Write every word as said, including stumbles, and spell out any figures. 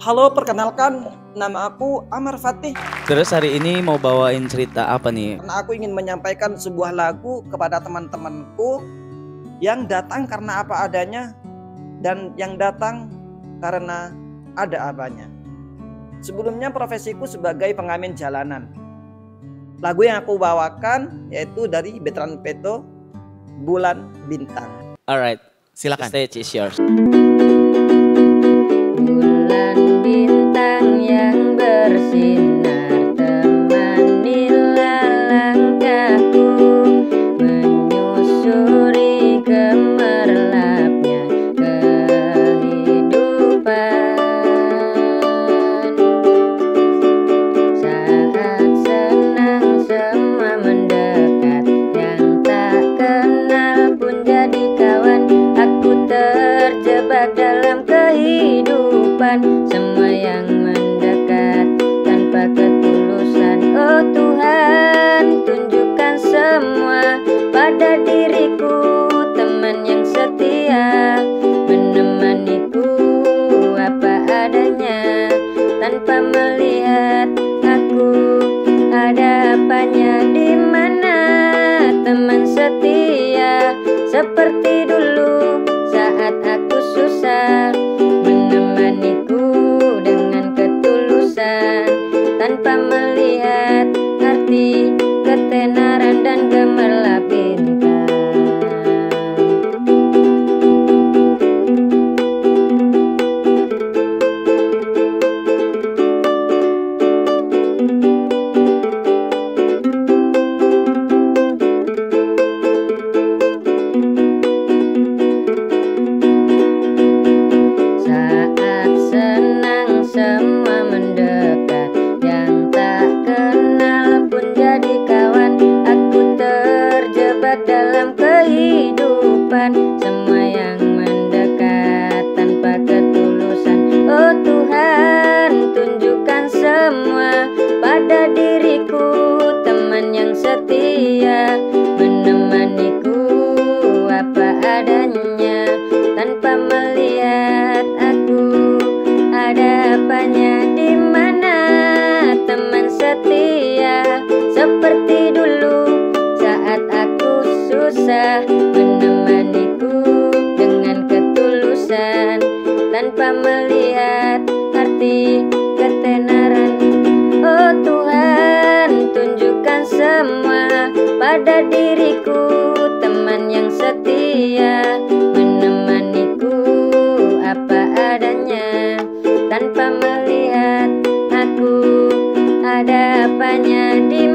Halo, perkenalkan, nama aku Amar Fatih. Terus hari ini mau bawain cerita apa nih? Karena aku ingin menyampaikan sebuah lagu kepada teman-temanku yang datang karena apa adanya dan yang datang karena ada apanya. Sebelumnya profesiku sebagai pengamen jalanan. Lagu yang aku bawakan yaitu dari Veteran Peto, Bulan Bintang. Alright, silakan. Stage is yours. Bulan bintang yang bersinar, temanilah langkahku menyusuri gemerlapnya kehidupan. Saat senang semua mendekat, yang tak kenal pun jadi kawan. Aku terjebak dalam kehidupan, semua yang mendekat tanpa ketulusan. Oh Tuhan, tunjukkan semua pada diriku, teman yang setia menemaniku apa adanya tanpa melihat aku ada apanya. Di mana teman setia seperti dulu saat aku susah, menemaniku dengan ketulusan tanpa melihat arti ketenaran dan gemerlap bintang. Semua mendekat, yang tak kenal pun jadi kawan. Aku terjebak dalam kehidupan, semua yang mendekat tanpa ketulusan. Oh Tuhan, tunjukkan semua pada diriku, teman yang setia menemaniku apa adanya tanpa melihat aku ada apanya. Di mana teman setia seperti dulu saat aku susah, menemaniku dengan ketulusan tanpa melihat arti ketenaran. Oh Tuhan, tunjukkan semua pada diriku, teman yang setia menemaniku apa adanya tanpa melihat aku ada apanya. Di